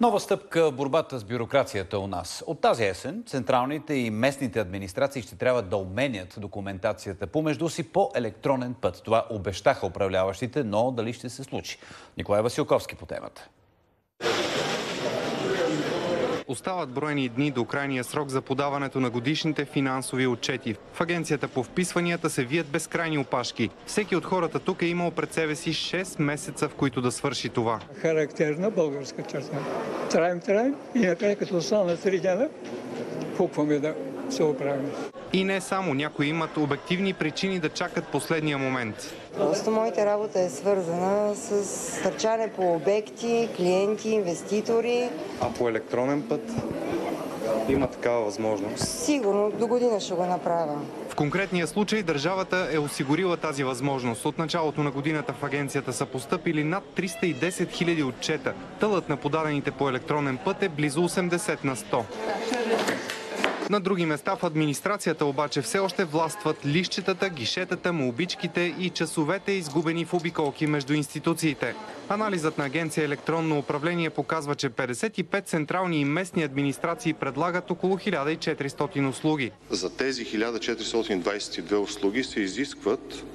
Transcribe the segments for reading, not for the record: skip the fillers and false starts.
Нова стъпка в борбата с бюрокрацията у нас. От тази есен централните и местните администрации ще трябва да обменят документацията помежду си по електронен път. Това обещаха управляващите, но дали ще се случи? Николай Василковски по темата. Остават броени дни до крайния срок за подаването на годишните финансови отчети. В агенцията по вписванията се вият безкрайни опашки. Всеки от хората тук е имал пред себе си 6 месеца, в които да свърши това. Характерна българска черта. Траем и накрая като остана 3 дена, пукваме да се оправим. И не само, някои имат обективни причини да чакат последния момент. Просто моята работа е свързана с търчане по обекти, клиенти, инвеститори. А по електронен път има такава възможност? Сигурно до година ще го направя. В конкретния случай държавата е осигурила тази възможност. От началото на годината в агенцията са постъпили над 310 000 отчета. Тълът на подадените по електронен път е близо 80 на 100. На други места в администрацията обаче все още властват листчетата, гишетата, молбичките и часовете, изгубени в обиколки между институциите. Анализът на агенция електронно управление показва, че 55 централни и местни администрации предлагат около 1400 услуги. За тези 1422 услуги се изискват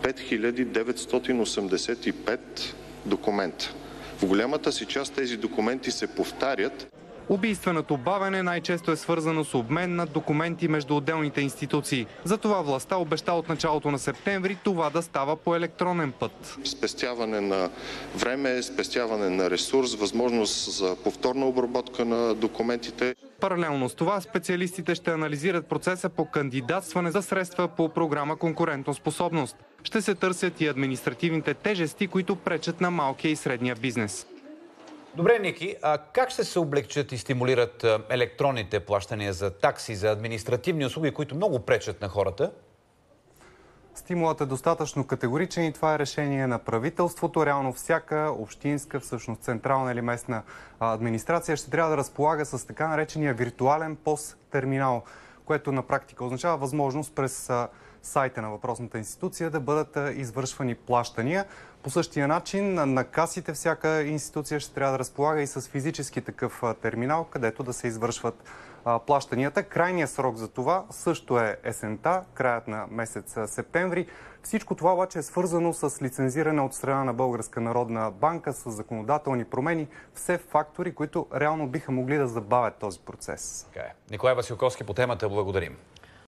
5985 документа. В голямата си част тези документи се повтарят. Убийственото бавене най-често е свързано с обмен на документи между отделните институции. Затова властта обеща от началото на септември това да става по електронен път. Спестяване на време, спестяване на ресурс, възможност за повторна обработка на документите. Паралелно с това специалистите ще анализират процеса по кандидатстване за средства по програма Конкурентоспособност. Ще се търсят и административните тежести, които пречат на малкия и средния бизнес. Добре, Ники, а как ще се облегчат и стимулират електронните плащания за такси, за административни услуги, които много пречат на хората? Стимулът е достатъчно категоричен и това е решение на правителството. Реално всяка общинска, всъщност централна или местна администрация ще трябва да разполага с така наречения виртуален POS-терминал, което на практика означава възможност през сайта на въпросната институция да бъдат извършвани плащания. По същия начин на касите всяка институция ще трябва да разполага и с физически такъв терминал, където да се извършват плащанията. Крайният срок за това също е есента, краят на месец септември. Всичко това обаче е свързано с лицензиране от страна на Българска народна банка, с законодателни промени, все фактори, които реално биха могли да забавят този процес. Николай Василковски по темата, благодарим.